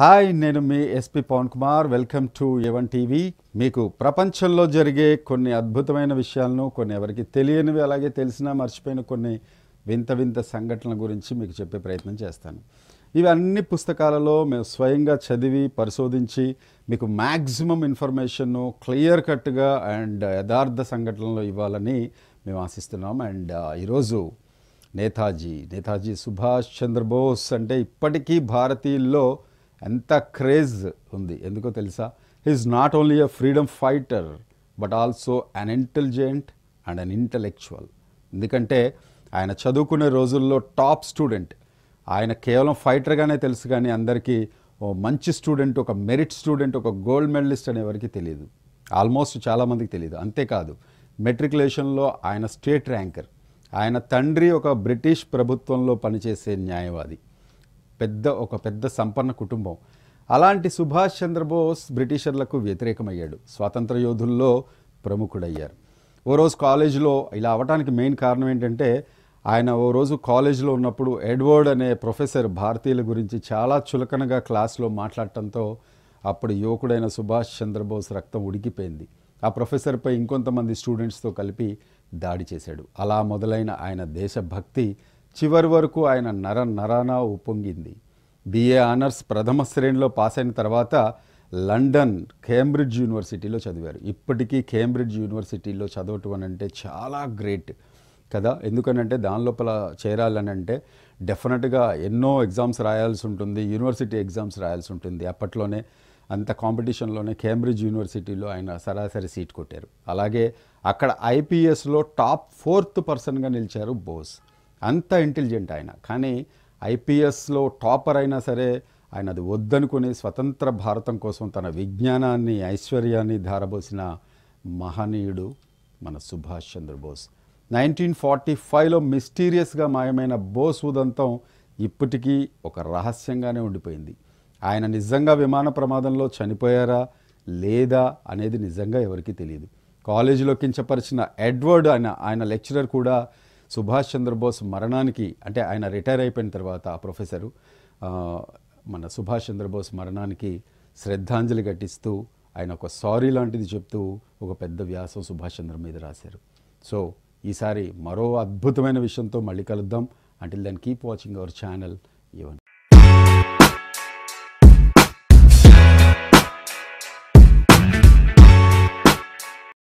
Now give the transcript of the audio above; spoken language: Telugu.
హాయ్, నేను మీ SP Pavan Kumar. Welcome to A1 TV. మీకు ప్రపంచంలో జరిగే కొన్ని అద్భుతమైన విషయాలను, కొన్ని ఎవరికి తెలియనివి, అలాగే తెలిసినా మర్చిపోయిన కొన్ని వింత వింత సంఘటనల గురించి మీకు చెప్పే ప్రయత్నం చేస్తాను. ఇవి అన్ని పుస్తకాలలో మేము స్వయంగా చదివి పరిశోధించి మీకు మ్యాక్సిమం ఇన్ఫర్మేషన్ను క్లియర్ కట్గా అండ్ యథార్థ సంఘటనలు ఇవ్వాలని మేము ఆశిస్తున్నాం. అండ్ ఈరోజు నేతాజీ సుభాష్ చంద్రబోస్ అంటే ఇప్పటికీ భారతీయుల్లో ఎంత క్రేజ్ ఉంది. ఎందుకో తెలుసా? He's not only a freedom fighter but also an intelligent and an intellectual. ఎందుకంటే ఆయన చదువుకునే రోజుల్లో టాప్ స్టూడెంట్. ఆయన కేవలం ఫైటర్గానే తెలుసు, కానీ అందరికీ ఓ మంచి స్టూడెంట్, ఒక మెరిట్ స్టూడెంట్, ఒక గోల్డ్ మెడలిస్ట్ అనేవారికి తెలియదు. ఆల్మోస్ట్ చాలామందికి తెలియదు. అంతేకాదు, మెట్రికులేషన్లో ఆయన స్టేట్ ర్యాంకర్. ఆయన తండ్రి ఒక బ్రిటిష్ ప్రభుత్వంలో పనిచేసే న్యాయవాది. ఒక పెద్ద సంపన్న కుటుంబం. అలాంటి సుభాష్ చంద్రబోస్ బ్రిటిషర్లకు వ్యతిరేకమయ్యాడు. స్వాతంత్ర యోధుల్లో ప్రముఖుడయ్యారు. ఓ రోజు కాలేజీలో ఇలా అవడానికి మెయిన్ కారణం ఏంటంటే, ఆయన ఓ రోజు కాలేజీలో ఉన్నప్పుడు ఎడ్వర్డ్ అనే ప్రొఫెసర్ భారతీయుల గురించి చాలా చులకనగా క్లాస్లో మాట్లాడటంతో అప్పుడు యువకుడైన సుభాష్ చంద్రబోస్ రక్తం ఉడికిపోయింది. ఆ ప్రొఫెసర్పై ఇంకొంతమంది స్టూడెంట్స్తో కలిపి దాడి చేశాడు. అలా మొదలైన ఆయన దేశభక్తి చివరి వరకు ఆయన నరాన ఉప్పొంగింది. BA ఆనర్స్ ప్రథమ శ్రేణిలో పాస్ అయిన తర్వాత లండన్ కేంబ్రిడ్జ్ యూనివర్సిటీలో చదివారు. ఇప్పటికీ కేంబ్రిడ్జ్ యూనివర్సిటీలో చదవటం అంటే చాలా గ్రేట్ కదా. ఎందుకనంటే దాని లోపల చేరాలనంటే డెఫినెట్గా ఎన్నో ఎగ్జామ్స్ రాయాల్సి ఉంటుంది, యూనివర్సిటీ ఎగ్జామ్స్ రాయాల్సి ఉంటుంది. అప్పట్లోనే అంత కాంపిటీషన్లోనే కేంబ్రిడ్జ్ యూనివర్సిటీలో ఆయన సరాసరి సీట్ కొట్టారు. అలాగే అక్కడ IPSలో టాప్ 4th పర్సన్గా నిలిచారు బోస్. అంత ఇంటెలిజెంట్ ఆయన. కానీ IPSలో టాపర్ అయినా సరే ఆయన అది వద్దనుకుని స్వతంత్ర భారతం కోసం తన విజ్ఞానాన్ని, ఐశ్వర్యాన్ని ధారబోసిన మహనీయుడు మన సుభాష్ చంద్రబోస్. 1945లో మిస్టీరియస్గా మాయమైన బోస్ ఉదంతం ఇప్పటికీ ఒక రహస్యంగానే ఉండిపోయింది. ఆయన నిజంగా విమాన ప్రమాదంలో చనిపోయారా లేదా అనేది నిజంగా ఎవరికీ తెలియదు. కాలేజీలో కించపరిచిన ఎడ్వర్డ్ ఆయన లెక్చరర్ కూడా సుభాష్ చంద్రబోస్ మరణానికి, అంటే ఆయన రిటైర్ అయిపోయిన తర్వాత ఆ ప్రొఫెసరు మన సుభాష్ చంద్రబోస్ మరణానికి శ్రద్ధాంజలి ఘటిస్తూ ఆయన ఒక సారీ లాంటిది చెప్తూ ఒక పెద్ద వ్యాసం సుభాష్ చంద్ర మీద రాశారు. సో ఈసారి మరో అద్భుతమైన విషయంతో మళ్ళీ కలుద్దాం. Until then keep watching our channel A1.